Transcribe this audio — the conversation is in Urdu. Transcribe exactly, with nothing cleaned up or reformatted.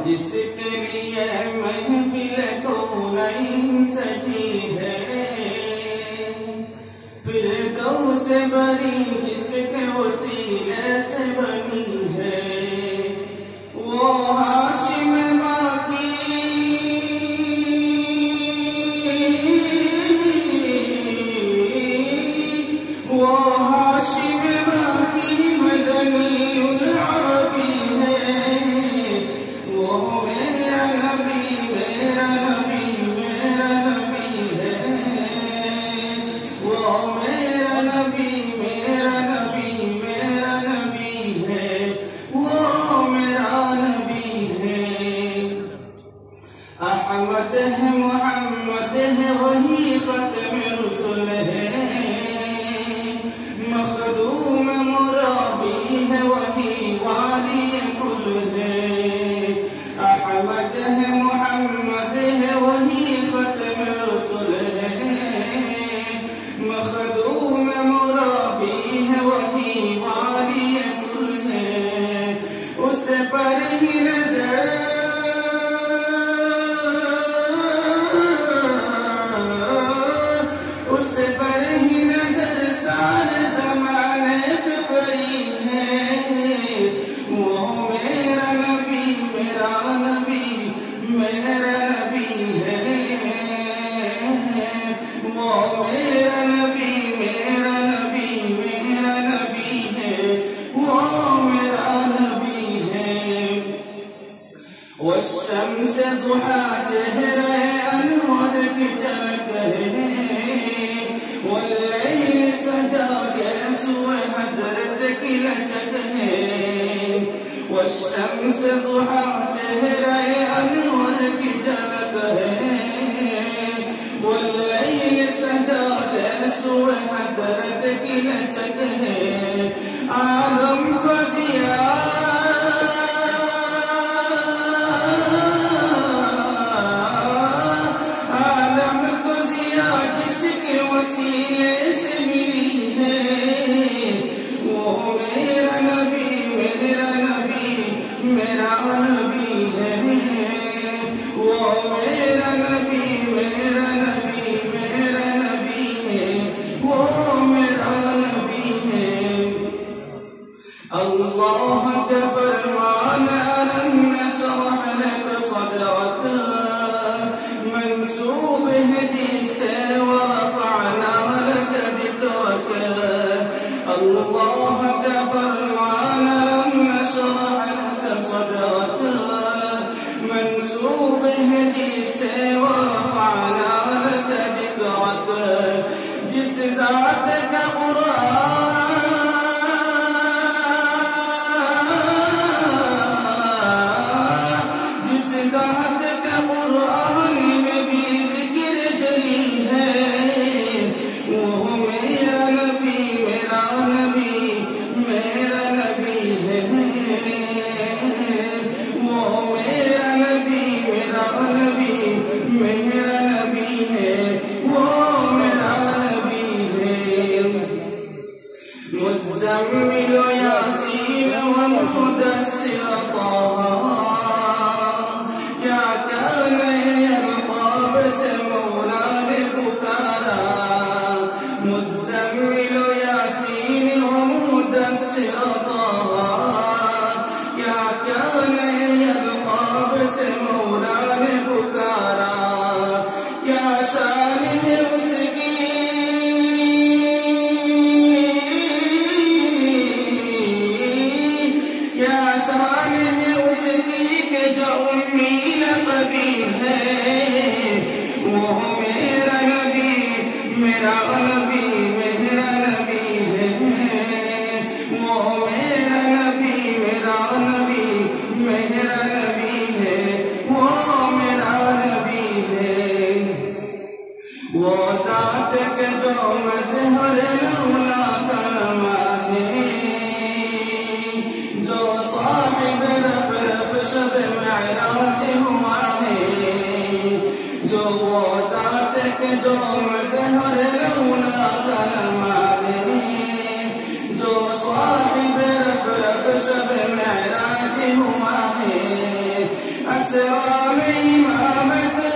جس کے لیے محفل کونین سجی ہے، فردوس بری جس کے وسیلے سے بنی ہے، وہ ہاشم باقی وہ ہاشم باقی مدنی العربی ہے، وہ میرا نبی میرا نبی میرا نبی ہے، وہ میرا نبی میرا نبی میرا نبی ہے، وہ میرا نبی ہے۔ احمد ہے محمد ہے وہی ختم رسل ہے، مخدوم مرابی ہے وہی والی کل ہے، احمد ہے محمد ہے وہی ختم رسل ہے، مخدوم مرابی ہے وہی والی کل ہے، اس پر ہی نظر اس پر ہی نظر سارے زمانے پہ پڑی ہے، وہ میرا نبی میرا نبی میرا نبی ہے، وہ میرا نبی میرا نبی میرا نبی ہے، وہ میرا نبی ہے۔ والشمس ضحا چہرہ انور کی چمک ہے، واللیل سجا گیسو حضرت کی لچک ہے، والشمس ضحا چہرہ انور کی چمک ہے، واللیل سجا گیسو حضرت کی لچک ہے، عالم کو ضیاء وسیلے سے ملی ہے، وہ میرا نبی میرا نبی میرا نبی ہے، وہ میرا نبی میرا نبی میرا نبی ہے، وہ میرا نبی ہے۔ اللہ کا فرمان ألم نشرح لك صدرك منسوب ہے جسے ورفعنا لك ذکرك، اللہ کا فرمان ألم نشرح لك صدرك منسوب ہے جسے ورفعنا لك ذکرك، جس ذات کا قرآن ذات کا قرآن میں بھی ذکر جلی ہے، وہ میرا نبی میرا نبی میرا نبی ہے، وہ میرا نبی میرا نبی میرا نبی ہے، وہ میرا نبی ہے۔ مزمل یاسین والمدثر طه، مزمل یاسین ومدثر طه، کیا کیا نئے القاب سے مولا نے پکارا، کیا شان ہے اس کی کیا شان ہے اس کی کہ جو امی لقبی ہے، وہ میرا نبی میرا نبی میرا نبی ہے، وہ میرا نبی میرا نبی میرا نبی ہے، وہ میرا نبی ہے۔ وہ ذات کے جو مظہر لولا کرما ہے، جو صاحب رف رف شب معراج ہوا ہے، جو وہ ذات کے جو مظہر لولا کرما ہے، جو صاحب رف رف شب معراج ہوا ہے، اسرار امامت